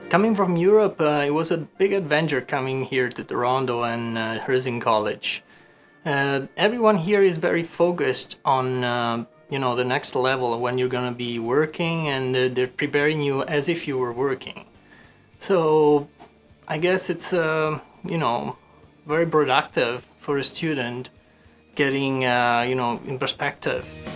Coming from Europe, it was a big adventure coming here to Toronto and Herzing College. Everyone here is very focused on the next level when you're gonna be working, and they're preparing you as if you were working. So I guess it's very productive for a student getting in perspective.